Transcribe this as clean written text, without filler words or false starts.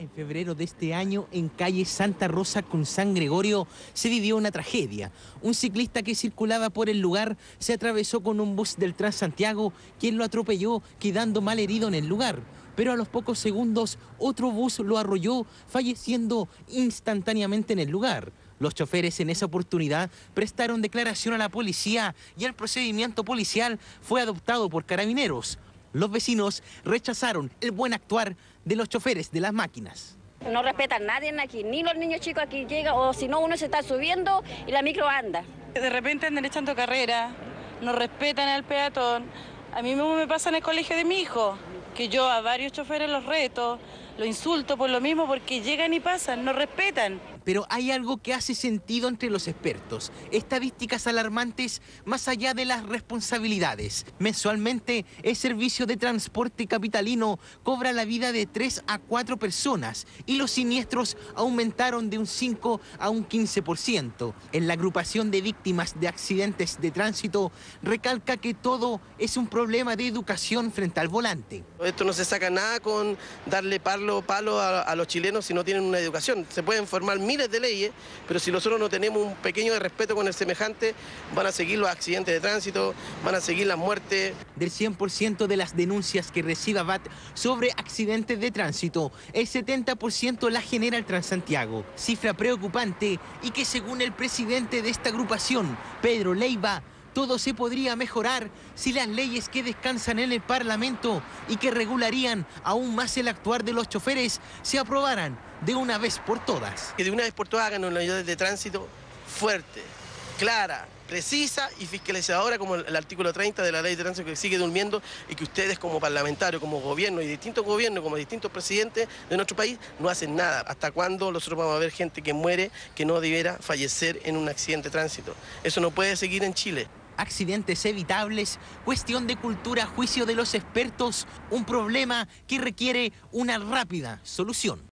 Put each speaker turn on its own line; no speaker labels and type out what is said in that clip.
En febrero de este año, en calle Santa Rosa con San Gregorio, se vivió una tragedia. Un ciclista que circulaba por el lugar se atravesó con un bus del Transantiago, quien lo atropelló, quedando mal herido en el lugar. Pero a los pocos segundos, otro bus lo arrolló, falleciendo instantáneamente en el lugar. Los choferes en esa oportunidad prestaron declaración a la policía y el procedimiento policial fue adoptado por carabineros. Los vecinos rechazaron el buen actuar de los choferes de las máquinas.
No respetan a nadie aquí, ni los niños chicos aquí llegan, o si no uno se está subiendo y la micro anda.
De repente andan echando carrera, no respetan al peatón. A mí mismo me pasa en el colegio de mi hijo, que yo a varios choferes los reto, los insulto por lo mismo porque llegan y pasan, no respetan.
Pero hay algo que hace sentido entre los expertos. Estadísticas alarmantes más allá de las responsabilidades. Mensualmente, el servicio de transporte capitalino cobra la vida de 3 a 4 personas y los siniestros aumentaron de un 5 a un 15%. En la agrupación de víctimas de accidentes de tránsito recalca que todo es un problema de educación frente al volante.
Esto no se saca nada con darle palo a los chilenos si no tienen una educación. Se pueden formar miles de leyes, pero si nosotros no tenemos un pequeño de respeto con el semejante, van a seguir los accidentes de tránsito, van a seguir las muertes.
Del 100% de las denuncias que recibe ABAT sobre accidentes de tránsito, el 70% las genera el Transantiago. Cifra preocupante y que según el presidente de esta agrupación, Pedro Leiva, todo se podría mejorar si las leyes que descansan en el Parlamento y que regularían aún más el actuar de los choferes se aprobaran de una vez por todas.
Que de una vez por todas hagan una ley de tránsito fuerte, clara, precisa y fiscalizadora como el artículo 30 de la ley de tránsito que sigue durmiendo y que ustedes como parlamentarios, como gobierno y distintos gobiernos, como distintos presidentes de nuestro país no hacen nada. ¿Hasta cuándo nosotros vamos a ver gente que muere que no debiera fallecer en un accidente de tránsito? Eso no puede seguir en Chile.
Accidentes evitables, cuestión de cultura, juicio de los expertos, un problema que requiere una rápida solución.